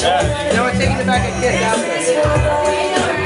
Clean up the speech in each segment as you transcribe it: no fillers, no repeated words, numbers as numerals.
know, we're taking it back and kiss after.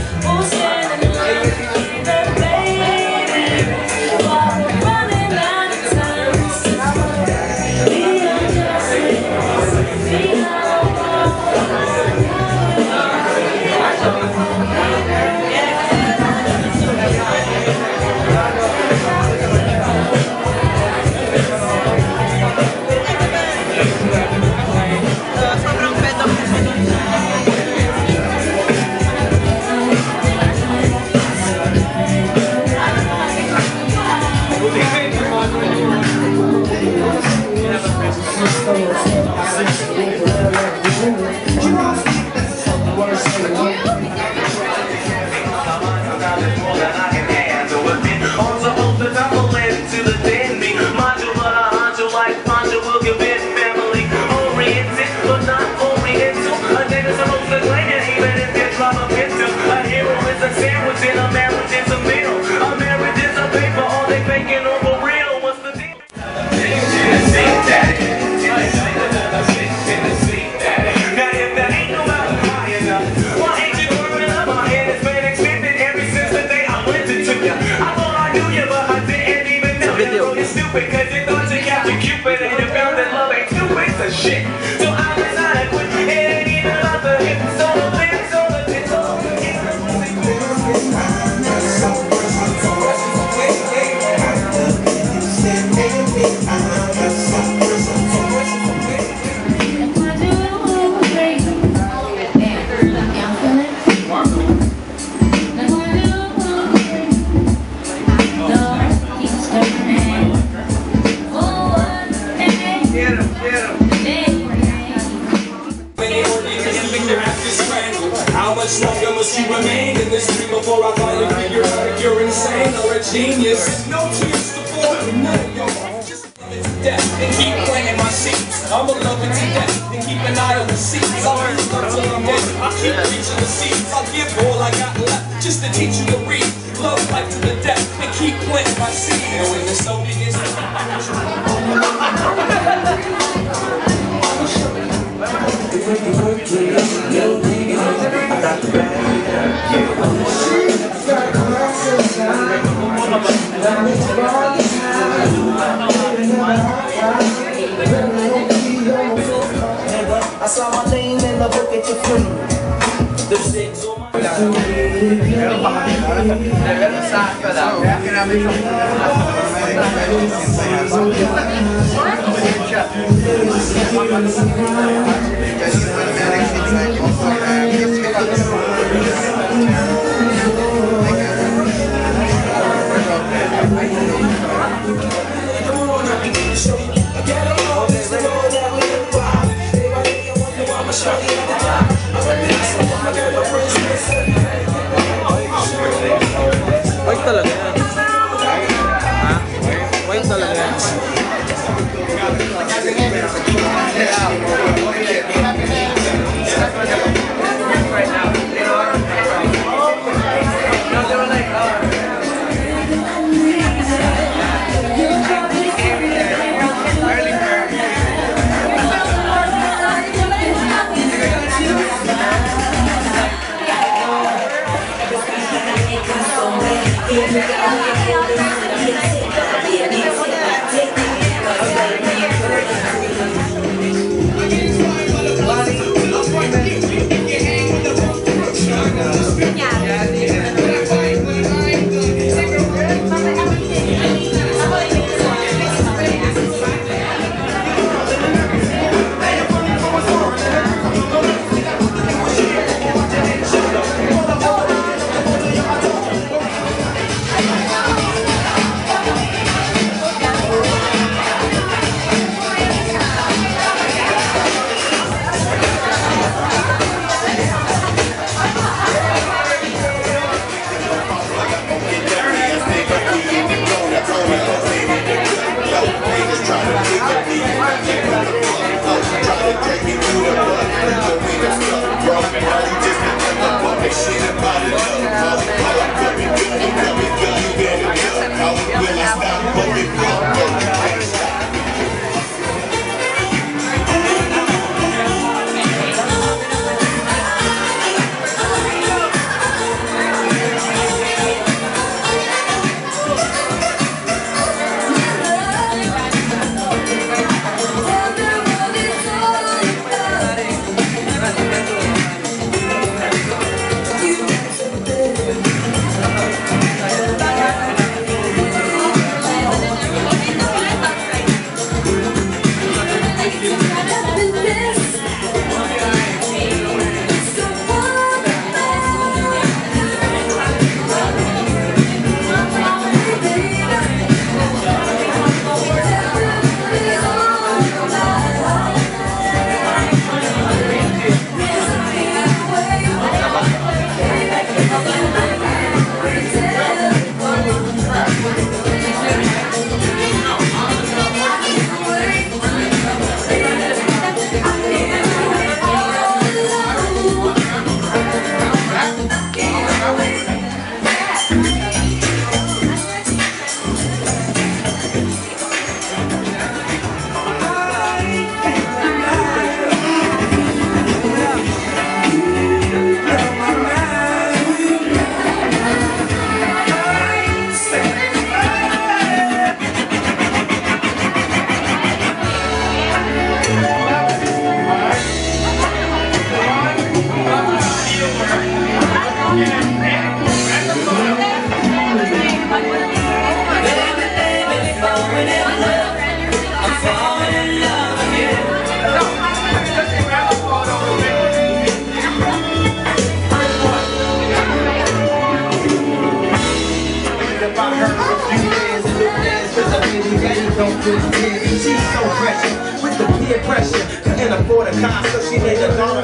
Because you thought you got the Cupid and you found that love ain't two ways of shit. So I decided quit. It ain't even about the hips or the lips or the tits or the how much longer must you remain in this dream before I finally figure out if you're insane or a genius? No tears to fall, none of your just love it to death and keep planting my seeds. I'ma love it to death and keep an eye on the seeds. I'll use love till I'm dead. I'll keep reaching the seeds. I'll give all I got left just to teach you to read. Love life to the death and keep planting my seeds. And when the soul begins to I saw my name in the book at your funeral. The six on my White talaga yan. Ha? White talaga yan. Take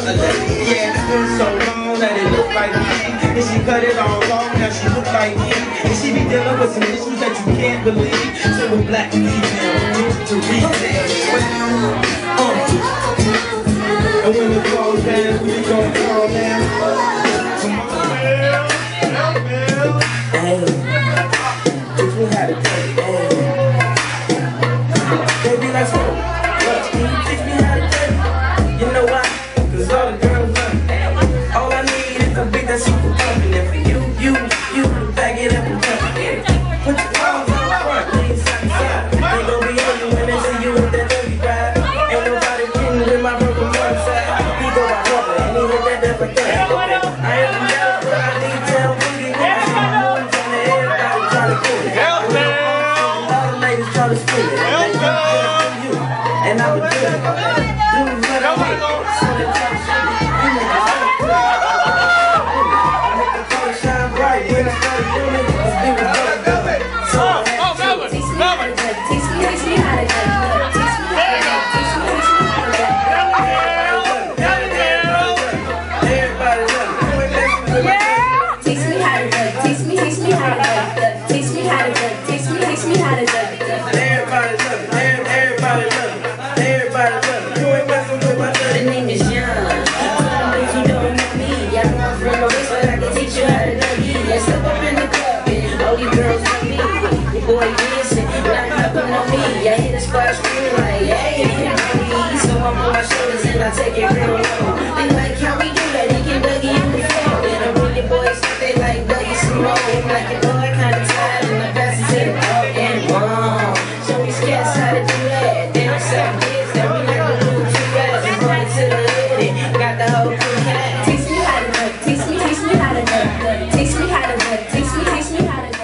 Yeah, it's been so long that it look like me. And she cut it all off, now she look like me. And she be dealing with some issues that you can't believe. So a black female to read it. And when it falls down, we gon' fall down. Come on, Bill. Hey, if we had a day, baby, let's go. Look, can you teach me how to take? You know why? Cause all the girls love me. All I need is a beat that's super pumping. And for you to back it up and jump it. Put your arms on the front, lean side to side. Ain't gon' be on you when they see you with that dirty ride. Ain't nobody kidding with my broken one side. He go by rubber and he hit that death like that. I am the yellow, but I need tell booty. When I see my moves on the air, everybody try to cool it. All the ladies try to screw it. And I would do it. Do what I want. So they try to show me. You make it so good. I make the color shine bright. When I start doing it, let's do it. So Teach me how to duck. Teach me how to duck. Teach me how to duck. Teach me how to duck. everybody love it. You ain't messing with my girl. Teach me how to duck. Teach me how to duck. Teach me how to duck. Teach me how to duck. Everybody love it. Everybody love it. Everybody love it. You ain't messing with my girl. The name is John. If you don't know me, I'm not from no place, but I can teach you how to duck. Yeah, step up in the club and all you girls know me. Your boy dancing, not hopping on me. I hear the squad screaming like, hey, it's so I'm on my shoulders and I take it real low. They like how we do that, they can Dougie in the floor. And I bring the boys, they like Dougie some more. I'm like, you know, I kinda tired and I pass it to the dog and mom. Show these cats how to do that. They don't sell kids, that we like to move too fast and run to the hood and got the whole crew cat. Teach me how to duck, teach me how to duck. Teach me how to duck, teach me how to duck.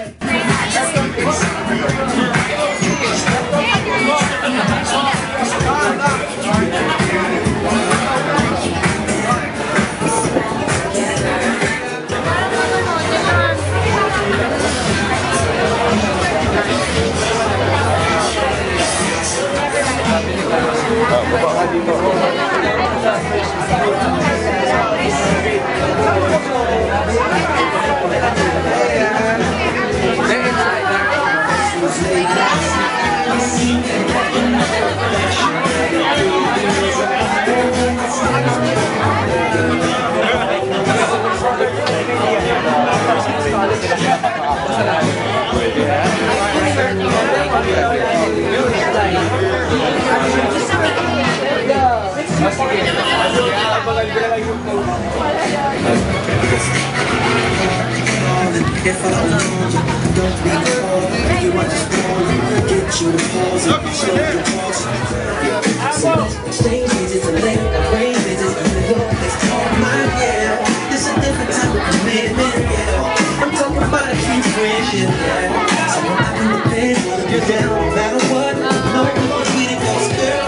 If I don't be cold, you want to spoil it, get you the balls and show your balls. Exchange visits and late rain visits, New York, it's all mine, yeah. This a different type of commitment, yeah. I'm talking about a true friendship, yeah. So I can depend on you down no matter what. No, we didn't go girl.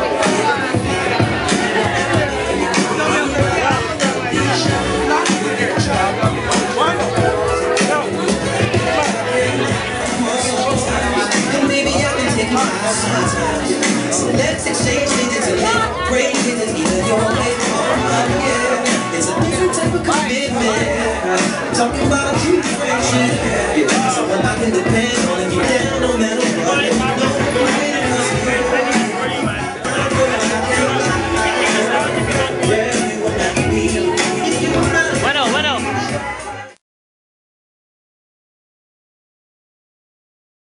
So let's exchange visits and let great visits either your way or mine, yeah. It's a different type of commitment. Talking about a true friendship, yeah. Someone I can depend on.